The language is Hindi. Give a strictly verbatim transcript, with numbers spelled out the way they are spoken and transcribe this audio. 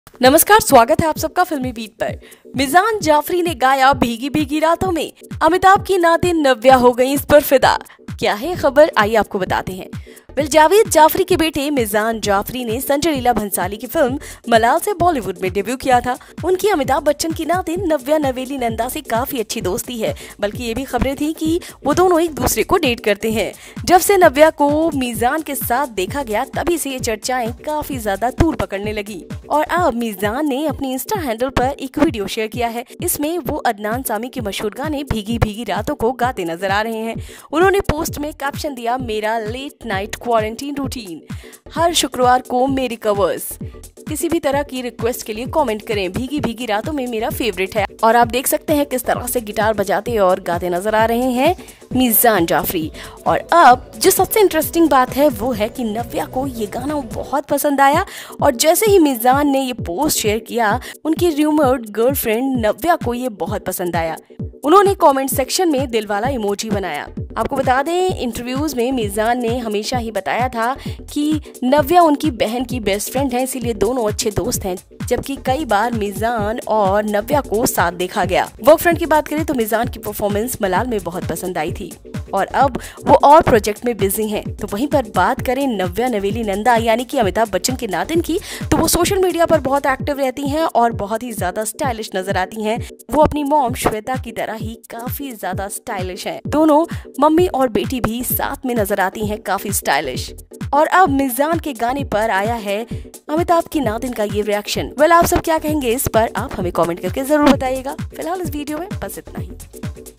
नमस्कार, स्वागत है आप सबका फिल्मी बीट पर। मिजान जाफरी ने गाया भीगी भीगी रातों में। अमिताभ की नातिन नव्या हो गई इस पर फिदा। क्या है खबर, आइए आपको बताते हैं। वेल, जावेद जाफरी के बेटे मिजान जाफरी ने संजय लीला भंसाली की फिल्म मलाल से बॉलीवुड में डेब्यू किया था। उनकी अमिताभ बच्चन की नातिन नव्या नवेली नंदा से काफी अच्छी दोस्ती है, बल्कि ये भी खबरें थी कि वो दोनों एक दूसरे को डेट करते हैं। जब से नव्या को मिजान के साथ देखा गया, तभी से ये चर्चाएं काफी ज्यादा तूल पकड़ने लगी। और अब मिजान ने अपनी इंस्टा हैंडल पर एक वीडियो शेयर किया है। इसमें वो अदनान सामी के मशहूर गाने भीगी भीगी रातों को गाते नजर आ रहे हैं। उन्होंने पोस्ट में कैप्शन दिया, मेरा लेट नाइट क्वारंटीन रूटीन, हर शुक्रवार को मेरी कवर्स। किसी भी तरह की रिक्वेस्ट के लिए कमेंट करें, भीगी भीगी रातों में मेरा फेवरेट है। और आप देख सकते हैं किस तरह से गिटार बजाते और गाते नजर आ रहे हैं मिजान जाफरी। और अब जो सबसे इंटरेस्टिंग बात है वो है कि नव्या को ये गाना बहुत पसंद आया, और जैसे ही मिजान ने ये पोस्ट शेयर किया, उनकी रूमर्ड गर्लफ्रेंड नव्या को ये बहुत पसंद आया। उन्होंने कमेंट सेक्शन में दिल वाला इमोजी बनाया। आपको बता दें, इंटरव्यूज में मिजान ने हमेशा ही बताया था कि नव्या उनकी बहन की बेस्ट फ्रेंड है, इसीलिए दोनों अच्छे दोस्त हैं। जबकि कई बार मिजान और नव्या को साथ देखा गया। वर्क फ्रंट की बात करें तो मिजान की परफॉर्मेंस मलाल में बहुत पसंद आई थी, और अब वो और प्रोजेक्ट में बिजी हैं। तो वहीं पर बात करें नव्या नवेली नंदा यानी कि अमिताभ बच्चन के नातिन की, तो वो सोशल मीडिया पर बहुत एक्टिव रहती हैं और बहुत ही ज्यादा स्टाइलिश नजर आती हैं। वो अपनी मॉम श्वेता की तरह ही काफी ज्यादा स्टाइलिश हैं। दोनों मम्मी और बेटी भी साथ में नजर आती हैं, काफी स्टाइलिश। और अब मिजान के गाने पर आया है अमिताभ की नातिन का ये रिएक्शन। वेल, आप सब क्या कहेंगे इस पर, आप हमें कमेंट करके जरूर बताइएगा। फिलहाल इस वीडियो में बस इतना ही।